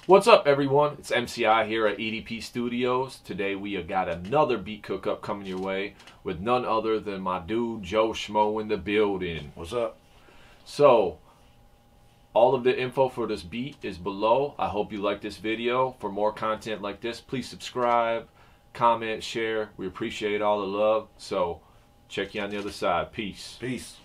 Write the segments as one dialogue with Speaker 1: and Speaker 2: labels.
Speaker 1: What's up, everyone? It's MCI here at EDP Studios. Today we have got another beat cook-up coming your way with none other than my dude Joe Schmo in the building.
Speaker 2: What's up?
Speaker 1: So, all of the info for this beat is below. I hope you like this video. For more content like this, please subscribe, comment, share. We appreciate all the love. So, check you on the other side. Peace.
Speaker 2: Peace.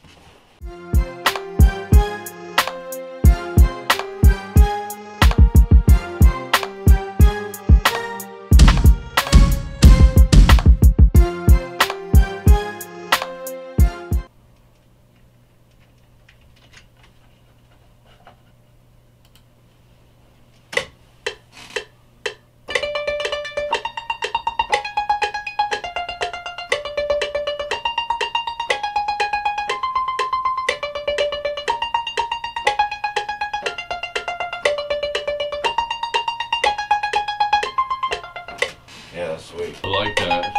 Speaker 2: Yeah, that's sweet.
Speaker 1: I like that.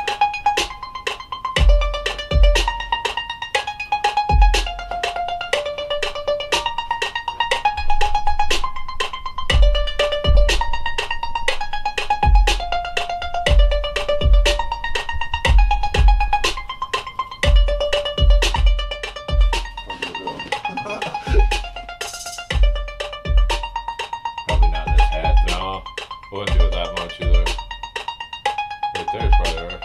Speaker 1: Probably not this hat. No, wouldn't do it that much either. Right there's probably right.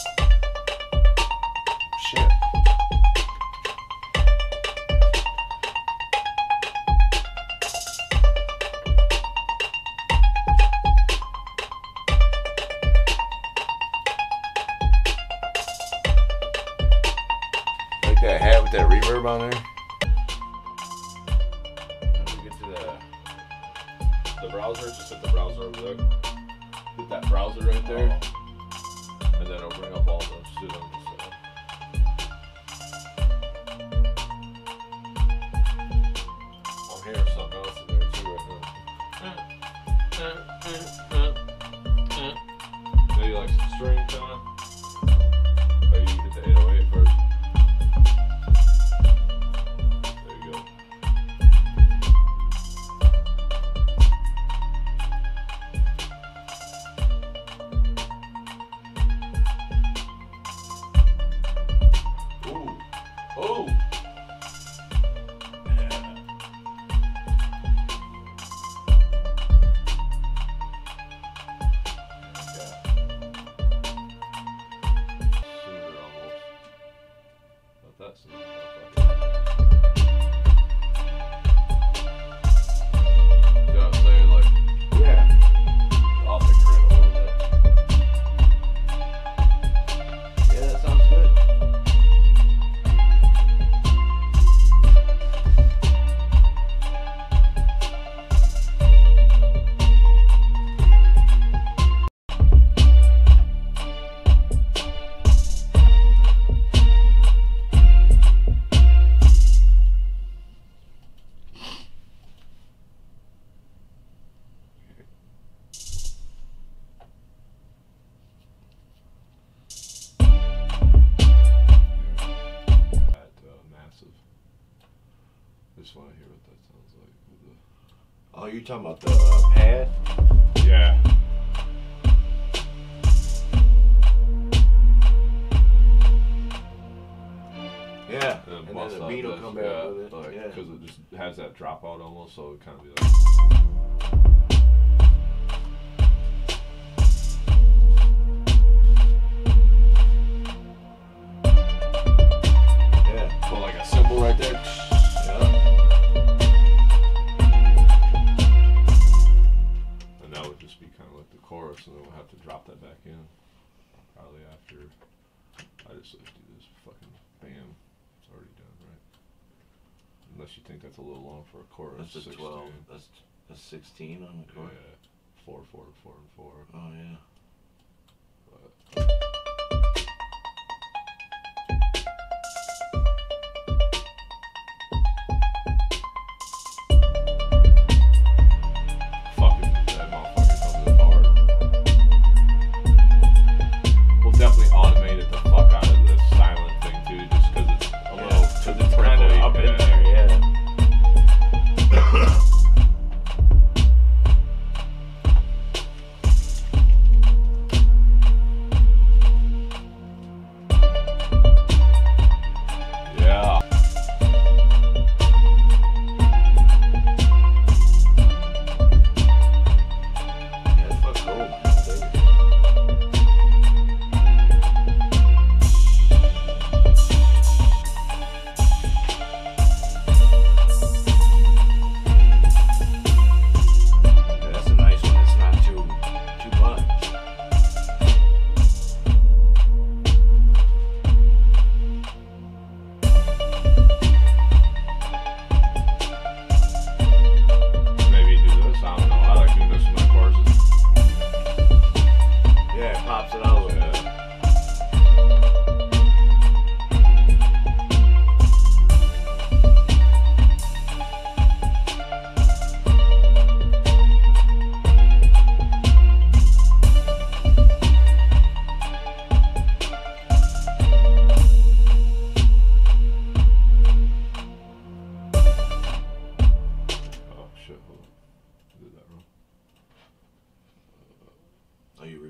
Speaker 2: Shit. Like that hat with that reverb on there.
Speaker 1: When we get to the browser, just hit the browser over there. Hit that browser right there, and then it'll bring up all the shit on this side. I'm hearing something else in there too right now. Maybe like some string coming. Or you hit the 808 first. There you go. Ooh. Oh. Sooner almost. Not that soon. You know what I'm saying? Like,
Speaker 2: Yeah.
Speaker 1: off the grid a little bit.
Speaker 2: Yeah, that sounds good.
Speaker 1: Massive. I just want to hear what that sounds like. With
Speaker 2: Oh, you talking about the pad?
Speaker 1: the... Yeah.
Speaker 2: Yeah.
Speaker 1: And
Speaker 2: And then
Speaker 1: bust
Speaker 2: the
Speaker 1: out
Speaker 2: beat will
Speaker 1: this,
Speaker 2: come back
Speaker 1: yeah,
Speaker 2: with it.
Speaker 1: like,
Speaker 2: Yeah.
Speaker 1: because it just has that dropout almost, so it kind of be like...
Speaker 2: Yeah.
Speaker 1: Put like a cymbal right there.
Speaker 2: Yeah.
Speaker 1: And that would just be kind of like the chorus, and then we'll have to drop that back in. Probably after I just like do this fucking bam. It's already done, right? Unless you think that's a little long for a chorus.
Speaker 2: That's a
Speaker 1: 16.
Speaker 2: 12. That's 16 on the chord.
Speaker 1: Yeah. 4, 4, 4, and 4.
Speaker 2: Oh, yeah.
Speaker 1: But fucking that motherfucker comes in hard. We'll definitely automate it the fuck out of this silent thing too, just because it's a little
Speaker 2: Because it's kind of up in
Speaker 1: yeah.
Speaker 2: there, yeah.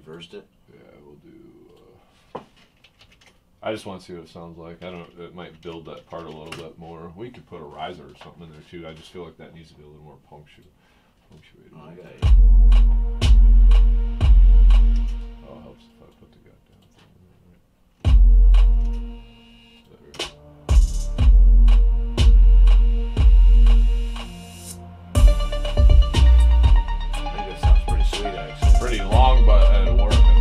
Speaker 2: reversed it?
Speaker 1: Yeah, we'll do. I just want to see what it sounds like. I don't. It might build that part a little bit more. We could put a riser or something in there too. I just feel like that needs to be a little more punctuated.
Speaker 2: Oh, I got it.
Speaker 1: Oh, it helps if I put the goddamn thing
Speaker 2: I think that sounds pretty sweet, actually.
Speaker 1: pretty long, but it'll work, I think.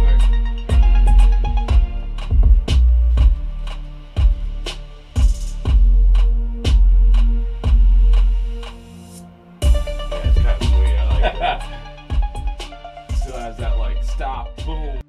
Speaker 2: Yeah, it's kind of sweet. I like that.
Speaker 1: Still has that like stop, boom.